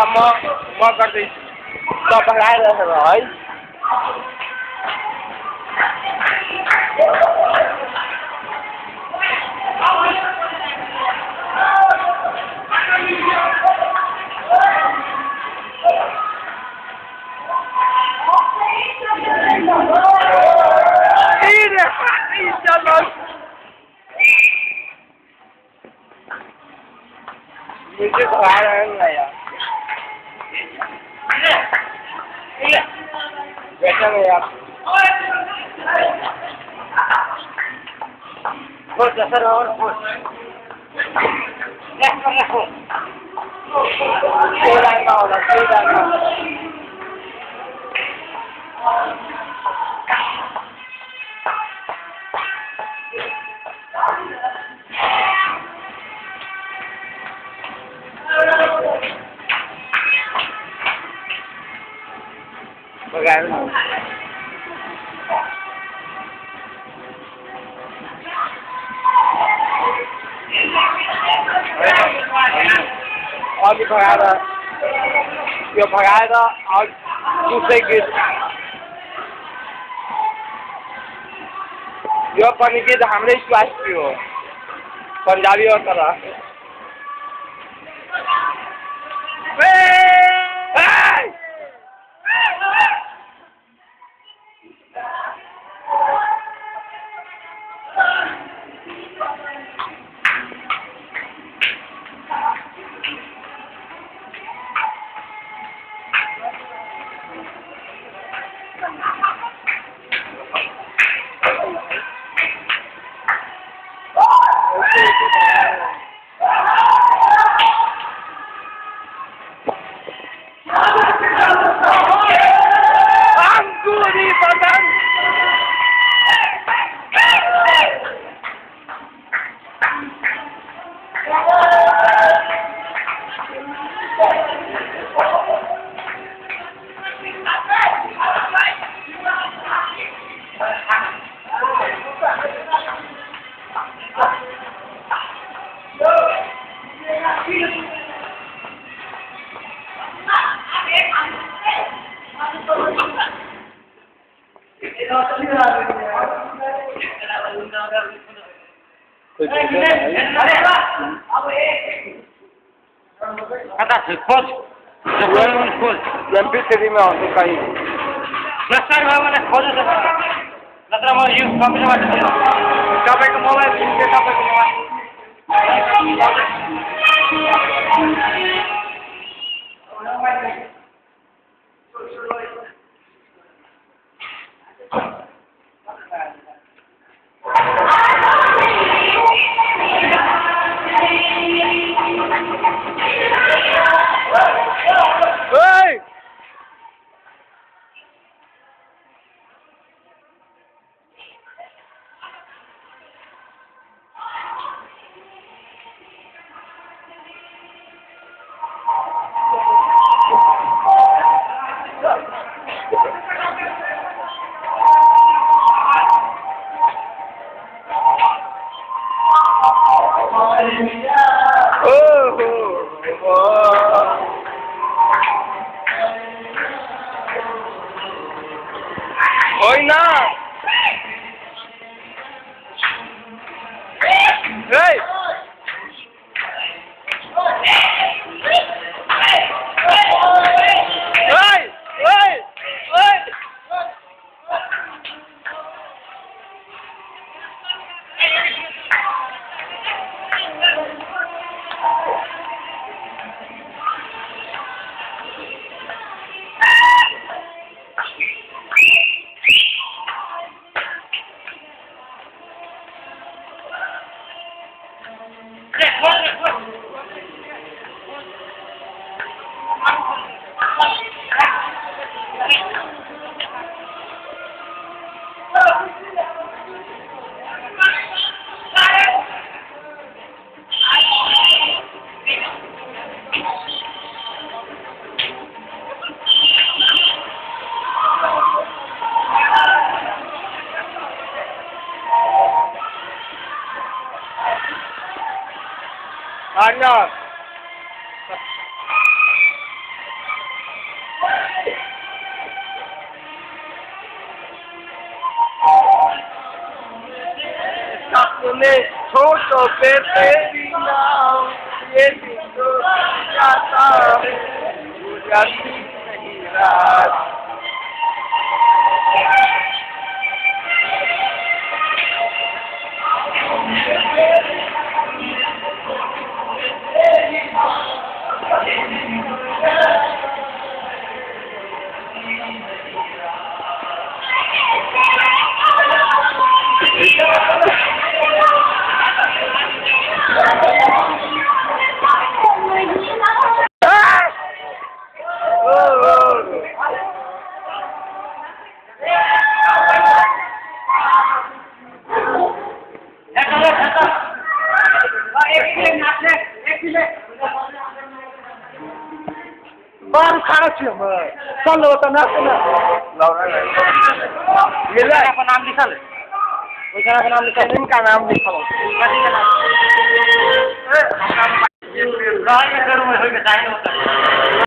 म गर्दै तपाईँ आइरहेको है मुझे भगा रहा है यार बैठा नहीं यार बहुत जैसा और अघि भगाएर दूसरै गीत यो पनि गीत हाम्रै स्वास्थ्य हो पंजाबी हो तर MP3 में आउँछ कहीँ प्रसार भयो भने खोज्नु छ नत्र म यो कम्प्युटरबाट तपाईको मोबाइल किन्थे तपाईको मोबाइल होठों पे तेरी नाम ये दिन तो जाता है हो जाती नहीं रात बाहर खाना चाहिए मैं चल होता ना ये ले का नाम लिखा ले कोई का नाम लिखा इनका नाम लिखा लो गाड़ी में करूँ मैं होगा टाइम होता है